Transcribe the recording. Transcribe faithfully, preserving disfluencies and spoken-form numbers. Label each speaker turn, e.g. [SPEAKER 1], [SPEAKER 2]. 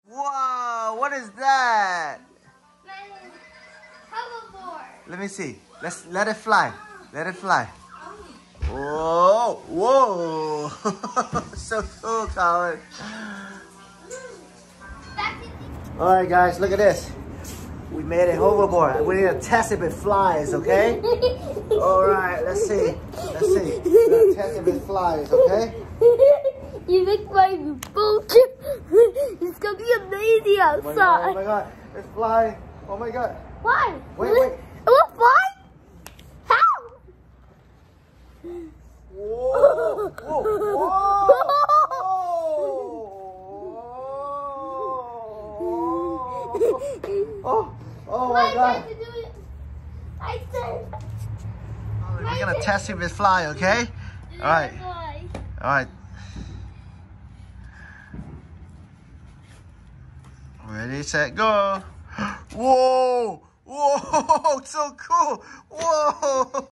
[SPEAKER 1] Whoa, what is that?
[SPEAKER 2] Hoverboard.
[SPEAKER 1] Let me see. Let's let it fly. Let it fly. Whoa, whoa. So cool, Colin. All right, guys, look at this. We made a hoverboard. We need to test if it flies, okay? All right, let's see. Let's see. We're gonna test if it flies, okay?
[SPEAKER 2] You make my bullshit. It's gonna be amazing outside.
[SPEAKER 1] Oh my god, oh my god. It's flying. Oh my god.
[SPEAKER 2] Why?
[SPEAKER 1] Wait, wait.
[SPEAKER 2] It will fly? How?
[SPEAKER 1] Whoa! Whoa! Whoa! Oh! Oh my god!
[SPEAKER 2] I said.
[SPEAKER 1] We're gonna test if it fly, okay? All right. All right. Ready, set, go! Whoa! Whoa! So cool! Whoa!